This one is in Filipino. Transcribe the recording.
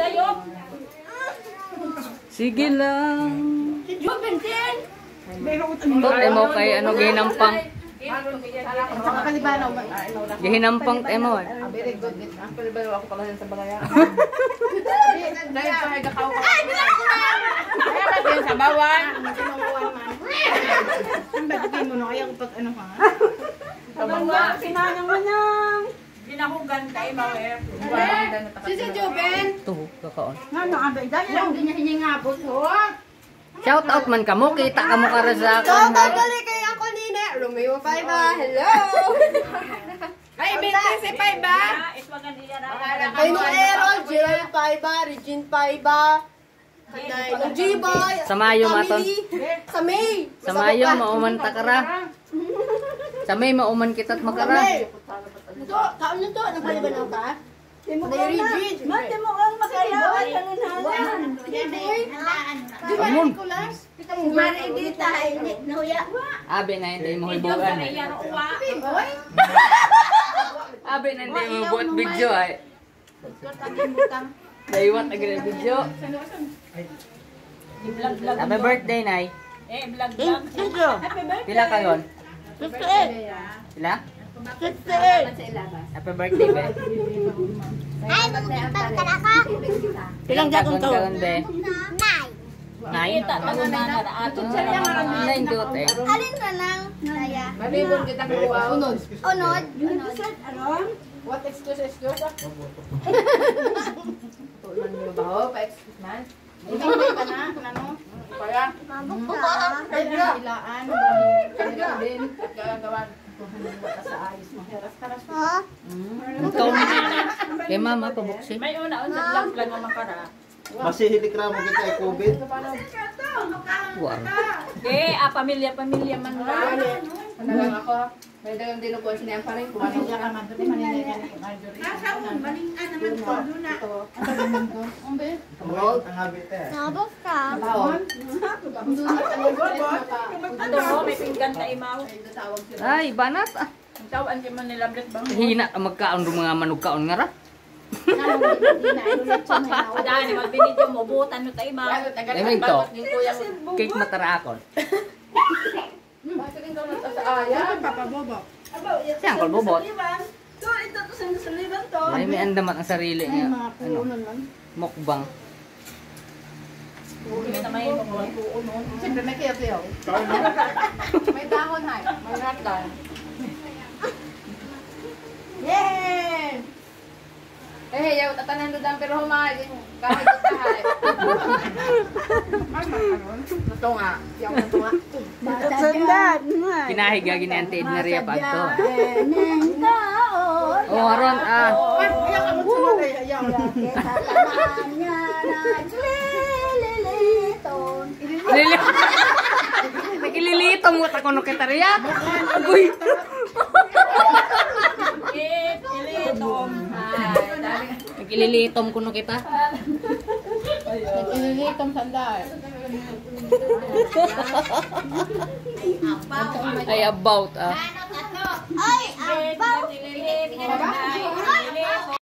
Sige lang. Emo kay ano gihinampang. Gihinampang emo. Very good. Pero ako pala sa bagaya. Ay, sa bawan. Ang bagay mo no ayaw pag ano ha. Sinanang manang. Ginahugan kay Mawel. Si Joben. Tuh, kakaon. Ano abay dali lang din niya hiningabot ho. Shout out man kamo, kita kamo kara sa So, babalik kay ako nina. Romeo Paiba, hello! Ay, binti si Paiba. Kay no Errol, Gerald Paiba, Regine Paiba, no G-Boy, Sa Mayo maton. sa May. Sa Mayo mauman takara. Sa May mauman kita't makara. Ito, kaon nito, nagpaliban ako ka? Day Regine. Mate mo ang makayawan ng nanan. Amon. Maridita, hindi, nahuya. Abi na hindi mo hibuan. Abi na hindi mo buat video ay. Daiwat agad video. Happy birthday, Nay. Pila ka yon? 58. Pila? 58. Happy birthday, be. Ay, magpapag ka na ka. Pilang dakong taon, be? Nay? Nay, dot eh. Alin na lang, Naya. Mabibon kita kuha. Unod. Unod. What excuse? Tulan mo ba ho? Pa-excuse man? Hindi ka na. Ano? Kaya? Mabuk ka. Ilaan. Kaya din. Gagawan. Sa ayos mo. Heras-heras. Ha? Ikaw na. Kay mama, pabuksi. May una-una lang ang makara. Masihilik ra mo kita ay COVID. Wow. Pamilya man ra. Ano lang ako? May dagang dinukuha sinayang pa rin. Kumanin siya ka man. Dati maninay ka ni Marjorie. Nasaan? Balingan naman ko. Luna. Umbe? Ang habit eh. Mabuk ka. Baon? Ano may pinggan ta imaw. Ay, banat ah. Ang tawaan si man nila blet bang. Hina ang magkaon ro mga manugkaon nga ra. Dani magbinidyo mo butan no ta imaw. Leming to. Cake matarakon. Bakit ikaw nasa papabobo? Siyang kolbobot. Ay, may andamat ang sarili niya. Ano? Mukbang. Siyempre may kaya-kaya. May dahon hay. May ratan. Yay! Eh, yaw, tatanan doon ang pero humay. Kahit ito hay. Ito nga. Yaw, ito nga. Sundan. Kinahiga ginante na riya pa to. Neng taon. Oh, aron ah. Kaya niya nagliliton. Lili. Nagililito mo ta kuno kita riya. Uy. Ilitom. Nagililitom kuno kita. Nagililitom sandal. Ay about ah. Ay, abang.